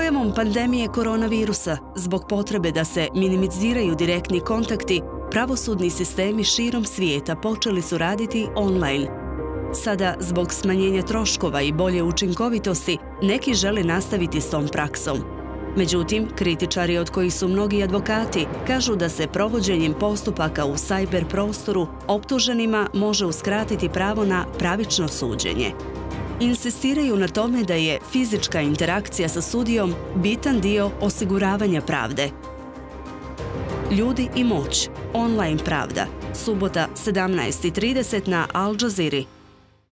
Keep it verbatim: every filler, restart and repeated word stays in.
pojavom pandemije koronavirusa, zbog potrebe da se minimiziraju direktni kontakti, pravosudni sistemi širom svijeta počeli su raditi online. Sada, zbog smanjenja troškova i bolje učinkovitosti, neki žele nastaviti s tom praksom. Međutim, kritičari, od kojih su mnogi advokati, kažu da se provođenjem postupaka u sajber prostoru optuženima može uskratiti pravo na pravično suđenje. Insistiraju na tome da je fizička interakcija sa sudijom bitan dio osiguravanja pravde. Ljudi i moć. Online pravda. Subota sedamnaest i trideset na Al Jazeera.